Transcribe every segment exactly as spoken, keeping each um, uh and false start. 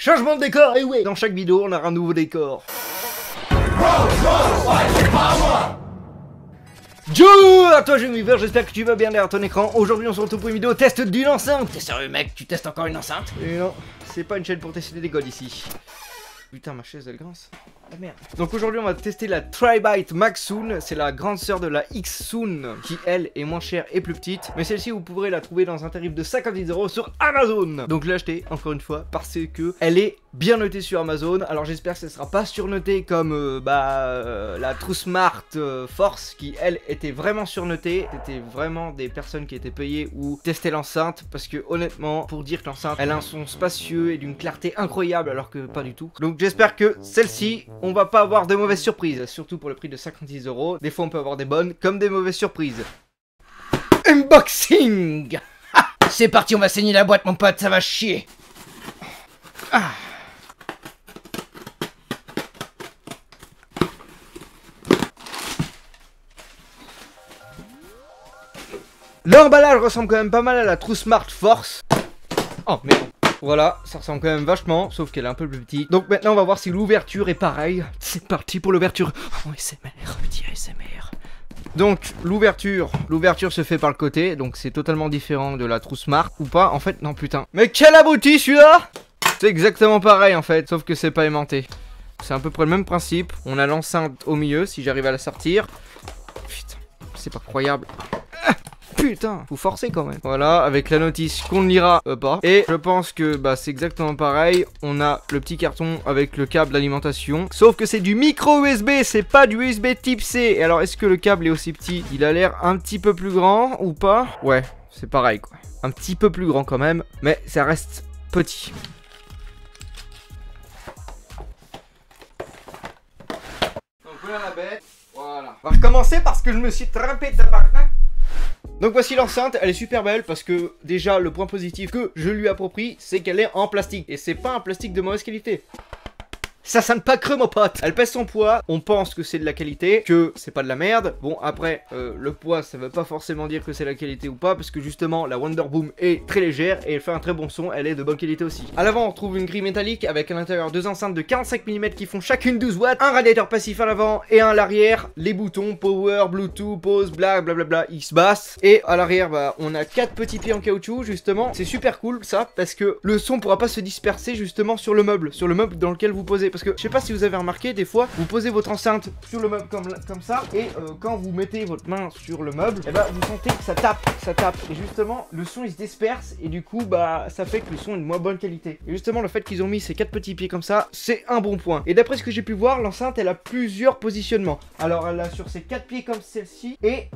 Changement de décor, et ouais, dans chaque vidéo on aura un nouveau décor. Yo à toi jeune viveur, j'espère que tu vas bien derrière ton écran. Aujourd'hui on se retrouve pour une vidéo test d'une enceinte. T'es sérieux mec, tu testes encore une enceinte? Et non, c'est pas une chaîne pour tester des godes ici. Putain ma chaise elle grince. Ah merde. Donc aujourd'hui on va tester la Tri-Byte Maxsoon. C'est la grande sœur de la Xsoon qui elle est moins chère et plus petite. Mais celle-ci vous pourrez la trouver dans un tarif de cinquante-dix euros sur Amazon. Donc je l'ai achetée encore une fois parce que elle est bien notée sur Amazon. Alors j'espère que ce sera pas surnotée comme euh, bah euh, la TrueSmart euh, Force qui elle était vraiment surnotée. C'était vraiment des personnes qui étaient payées ou testaient l'enceinte. Parce que honnêtement pour dire que l'enceinte elle a un son spacieux et d'une clarté incroyable alors que pas du tout. Donc j'espère que celle-ci on va pas avoir de mauvaises surprises, surtout pour le prix de cinquante-dix euros. Des fois on peut avoir des bonnes comme des mauvaises surprises. Unboxing. C'est parti, on va saigner la boîte mon pote, ça va chier. Ah. L'emballage ressemble quand même pas mal à la TrueSmart Force. Oh merde. Voilà, ça ressemble quand même vachement, sauf qu'elle est un peu plus petite. Donc maintenant on va voir si l'ouverture est pareille. C'est parti pour l'ouverture. Oh, A S M R, petit A S M R. Donc l'ouverture, l'ouverture se fait par le côté, donc c'est totalement différent de la TrueSmart. Ou pas, en fait, non putain. Mais quel abouti celui-là! C'est exactement pareil en fait, sauf que c'est pas aimanté. C'est à peu près le même principe. On a l'enceinte au milieu, si j'arrive à la sortir. Putain, c'est pas croyable. Putain, faut forcer quand même. Voilà, avec la notice qu'on ne lira euh, pas. Et je pense que bah c'est exactement pareil. On a le petit carton avec le câble d'alimentation. Sauf que c'est du micro U S B, c'est pas du U S B type C. Et alors, est-ce que le câble est aussi petit? Il a l'air un petit peu plus grand ou pas? Ouais, c'est pareil quoi. Un petit peu plus grand quand même, mais ça reste petit. Donc voilà la bête. Voilà. On va recommencer parce que je me suis trompé de tabarnak. Donc voici l'enceinte, elle est super belle parce que déjà le point positif que je lui approprie c'est qu'elle est en plastique. Et c'est pas un plastique de mauvaise qualité. Ça sonne pas creux mon pote. Elle pèse son poids, on pense que c'est de la qualité, que c'est pas de la merde. Bon après, euh, le poids ça veut pas forcément dire que c'est la qualité ou pas. Parce que justement la Wonderboom est très légère et elle fait un très bon son, elle est de bonne qualité aussi. À l'avant on retrouve une grille métallique avec à l'intérieur deux enceintes de quarante-cinq millimètres qui font chacune douze watts. Un radiateur passif à l'avant et un à l'arrière. Les boutons, power, bluetooth, pause, bla bla bla bla, X-Bass. Et à l'arrière bah on a quatre petits pieds en caoutchouc justement. C'est super cool ça parce que le son pourra pas se disperser justement sur le meuble. Sur le meuble dans lequel vous posez. Parce que je sais pas si vous avez remarqué, des fois vous posez votre enceinte sur le meuble comme, comme ça et euh, quand vous mettez votre main sur le meuble, et bah vous sentez que ça tape, ça tape et justement le son il se disperse et du coup bah ça fait que le son est de moins bonne qualité. Et justement le fait qu'ils ont mis ces quatre petits pieds comme ça, c'est un bon point. Et d'après ce que j'ai pu voir, l'enceinte elle a plusieurs positionnements. Alors elle a sur ses quatre pieds comme celle-ci et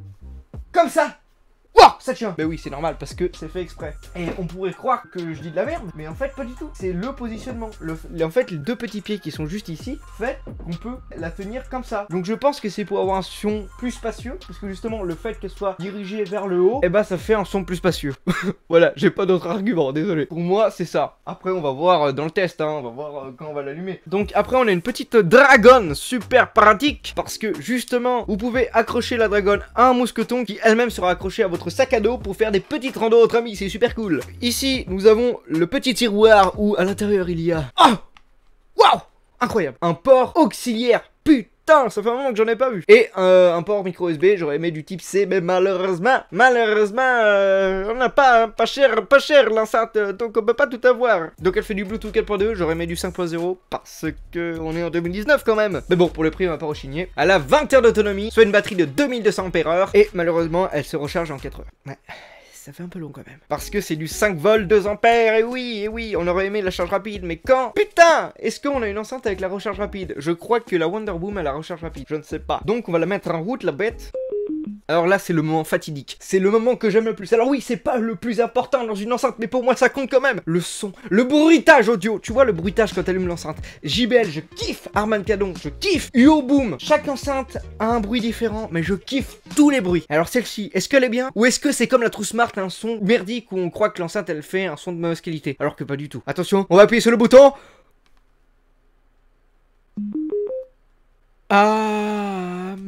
comme ça. Wow, ça tient. Mais oui, c'est normal parce que c'est fait exprès. Et on pourrait croire que je dis de la merde, mais en fait pas du tout. C'est le positionnement. Le, en fait, les deux petits pieds qui sont juste ici, fait qu'on peut la tenir comme ça. Donc je pense que c'est pour avoir un son plus spacieux, parce que justement le fait qu'elle soit dirigée vers le haut, et eh bah ça fait un son plus spacieux. Voilà, j'ai pas d'autre argument, désolé. Pour moi, c'est ça. Après, on va voir dans le test, hein, on va voir quand on va l'allumer. Donc après, on a une petite dragonne super pratique, parce que justement, vous pouvez accrocher la dragonne à un mousqueton qui elle-même sera accrochée à votre sac à dos pour faire des petites randos entre amis, c'est super cool. Ici, nous avons le petit tiroir où à l'intérieur il y a... Oh, waouh, incroyable. Un port auxiliaire, putain, ça fait un moment que j'en ai pas vu. Et euh, un port micro U S B, j'aurais aimé du type C, mais malheureusement, malheureusement, euh, on n'a pas, hein, pas cher, pas cher l'enceinte, donc on peut pas tout avoir. Donc elle fait du Bluetooth quatre point deux, j'aurais aimé du cinq point zéro, parce que on est en deux mille dix-neuf quand même. Mais bon, pour le prix, on va pas rechigner. Elle a vingt heures d'autonomie, soit une batterie de deux mille deux cents ampères heure, et malheureusement, elle se recharge en quatre heures. Ouais. Ça fait un peu long quand même. Parce que c'est du cinq volts, deux ampères, et oui, et oui, on aurait aimé la charge rapide, mais quand? Putain! Est-ce qu'on a une enceinte avec la recharge rapide? Je crois que la Wonderboom a la recharge rapide, je ne sais pas. Donc on va la mettre en route, la bête. Alors là, c'est le moment fatidique. C'est le moment que j'aime le plus. Alors oui, c'est pas le plus important dans une enceinte, mais pour moi, ça compte quand même. Le son, le bruitage audio. Tu vois le bruitage quand t'allumes l'enceinte. J B L, je kiffe. Harman Kardon, je kiffe. U O Boom. Chaque enceinte a un bruit différent, mais je kiffe tous les bruits. Alors celle-ci, est-ce qu'elle est bien? Ou est-ce que c'est comme la TrueSmart, un son merdique où on croit que l'enceinte, elle fait un son de mauvaise qualité? Alors que pas du tout. Attention, on va appuyer sur le bouton. Ah merde,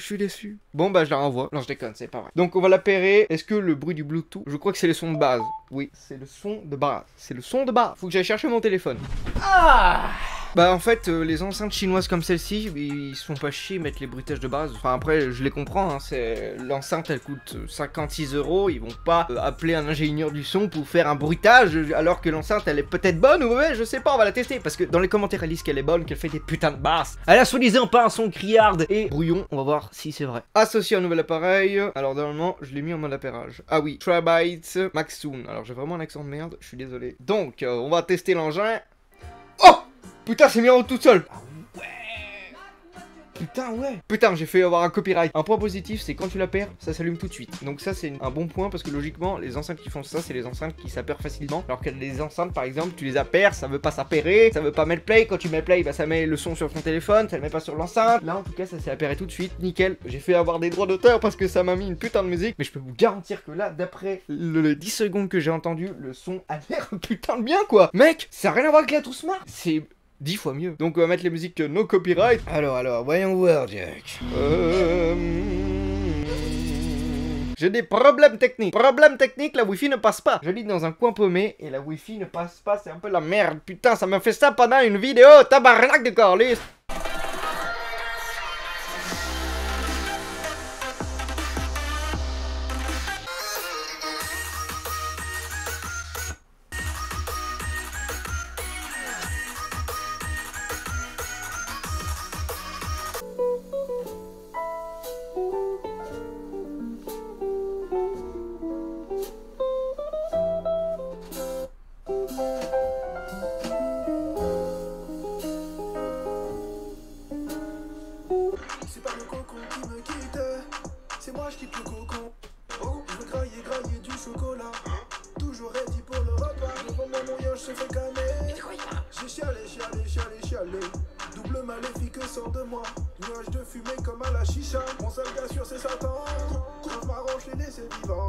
je suis déçu. Bon bah je la renvoie. Non je déconne, c'est pas vrai. Donc on va la pairer. Est-ce que le bruit du Bluetooth, je crois que c'est le son de base. Oui, c'est le son de base. C'est le son de base. Faut que j'aille chercher mon téléphone. Ah! Bah en fait euh, les enceintes chinoises comme celle-ci, ils se font pas chier mettre les bruitages de base. Enfin après je les comprends, hein, c'est l'enceinte elle coûte cinquante-six euros, ils vont pas euh, appeler un ingénieur du son pour faire un bruitage alors que l'enceinte elle est peut-être bonne ou mauvaise, je sais pas, on va la tester parce que dans les commentaires elle dit qu'elle est bonne, qu'elle fait des putains de basses. Elle a soi-disant pas un son criarde et brouillon, on va voir si c'est vrai. Associé à un nouvel appareil, alors normalement je l'ai mis en mode appairage. Ah oui, Tribyte Maxsoon, alors j'ai vraiment un accent de merde, je suis désolé. Donc euh, on va tester l'engin. Oh! Putain, c'est mis en haut tout seul. Ah ouais. Putain, ouais. Putain, j'ai fait avoir un copyright. Un point positif, c'est quand tu la perds, ça s'allume tout de suite. Donc ça, c'est un bon point parce que logiquement, les enceintes qui font ça, c'est les enceintes qui s'appèrent facilement. Alors que les enceintes, par exemple, tu les appaires, ça veut pas s'appairer, ça veut pas mettre play. Quand tu mets play, bah ça met le son sur ton téléphone, ça le met pas sur l'enceinte. Là, en tout cas, ça s'est appairé tout de suite. Nickel. J'ai fait avoir des droits d'auteur parce que ça m'a mis une putain de musique. Mais je peux vous garantir que là, d'après le, le dix secondes que j'ai entendu, le son a l'air putain de bien, quoi. Mec, ça a rien à voir avec la Tout Smart. C'est dix fois mieux. Donc on va mettre les musiques no copyright. Alors, alors, voyons voir, Jack. Euh... J'ai des problèmes techniques. Problème technique, la Wi-Fi ne passe pas. J'habite dans un coin paumé et la Wi-Fi ne passe pas. C'est un peu la merde. Putain, ça m'a fait ça pendant une vidéo. Tabarnak de Corliss. C'est pas le cocon qui me quitte, c'est moi je quitte le cocon. Oh, je veux grailler, grailler du chocolat. Toujours ready pour le repas. Devant mon moyen, je se fais calmer. J'ai chialé, chialé, chialé, chialé. Double maléfique sort de moi. Nuage de fumée comme à la chicha. Mon seul gars sûr c'est Satan. Grave marrant, je l'ai laissé vivant.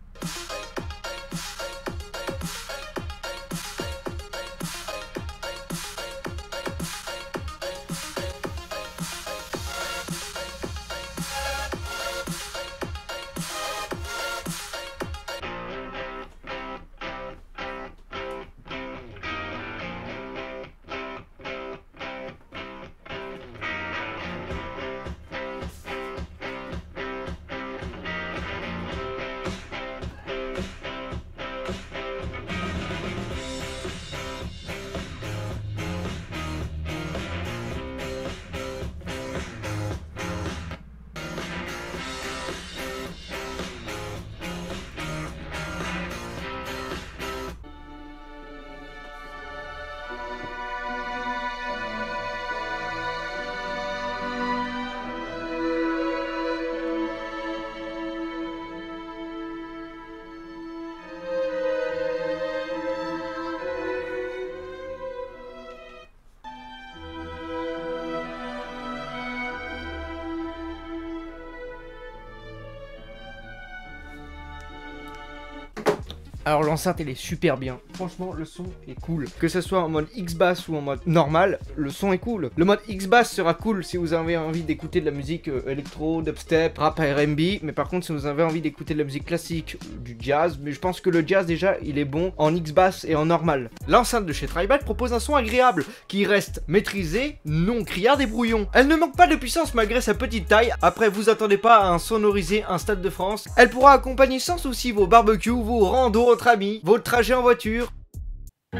Alors l'enceinte elle est super bien, franchement le son est cool. Que ce soit en mode X-Bass ou en mode normal, le son est cool. Le mode X-Bass sera cool si vous avez envie d'écouter de la musique euh, électro, dubstep, rap, R and B. Mais par contre si vous avez envie d'écouter de la musique classique, euh, du jazz, mais je pense que le jazz déjà il est bon en X-Bass et en normal. L'enceinte de chez Tribyte propose un son agréable, qui reste maîtrisé, non criard et brouillon. Elle ne manque pas de puissance malgré sa petite taille. Après vous attendez pas à un sonoriser un Stade de France. Elle pourra accompagner sans souci vos barbecues, vos randos entre amis, votre trajet en voiture. Les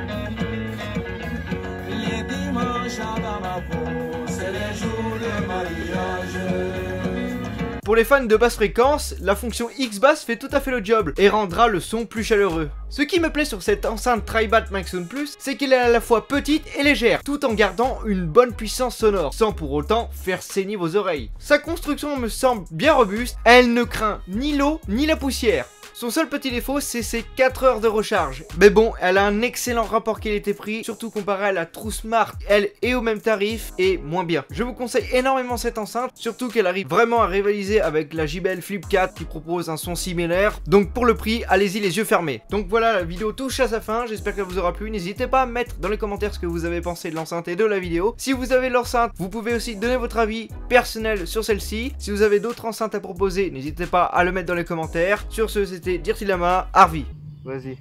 dimanches à Bamako, c'est les jours de mariage. Pour les fans de basse fréquence, la fonction X-Bass fait tout à fait le job et rendra le son plus chaleureux. Ce qui me plaît sur cette enceinte Tribyte Maxsoon Plus, c'est qu'elle est à la fois petite et légère, tout en gardant une bonne puissance sonore, sans pour autant faire saigner vos oreilles. Sa construction me semble bien robuste, elle ne craint ni l'eau ni la poussière. Son seul petit défaut, c'est ses quatre heures de recharge. Mais bon, elle a un excellent rapport qualité-prix, surtout comparé à la True Smart. Elle est au même tarif et moins bien. Je vous conseille énormément cette enceinte, surtout qu'elle arrive vraiment à rivaliser avec la J B L Flip quatre qui propose un son similaire. Donc pour le prix, allez-y les yeux fermés. Donc voilà, la vidéo touche à sa fin. J'espère qu'elle vous aura plu. N'hésitez pas à mettre dans les commentaires ce que vous avez pensé de l'enceinte et de la vidéo. Si vous avez l'enceinte, vous pouvez aussi donner votre avis personnel sur celle-ci. Si vous avez d'autres enceintes à proposer, n'hésitez pas à le mettre dans les commentaires. Sur ce, c'était Dirty-Lama, Harvey. Vas-y.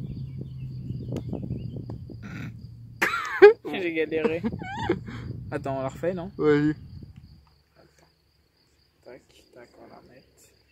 J'ai galéré. Attends, on la refait, non? Vas-y. Tac, tac, on la remet.